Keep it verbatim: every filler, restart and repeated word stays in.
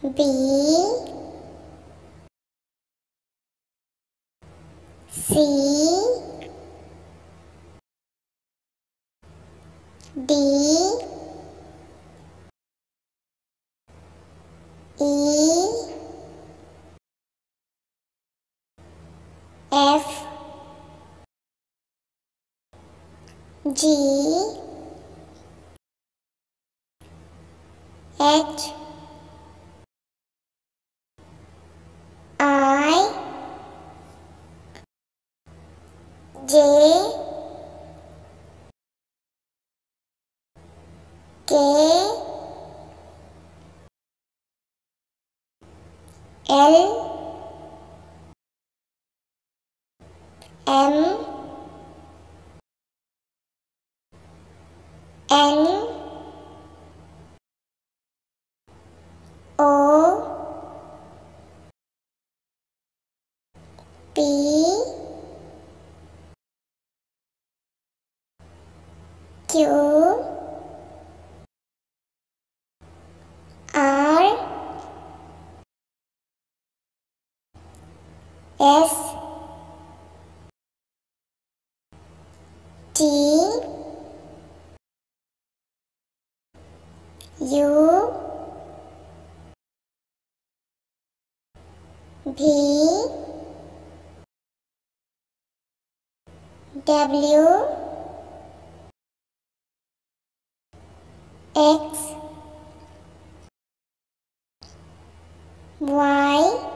B C D E F G H I J K L M N O P Q R S T U V W X Y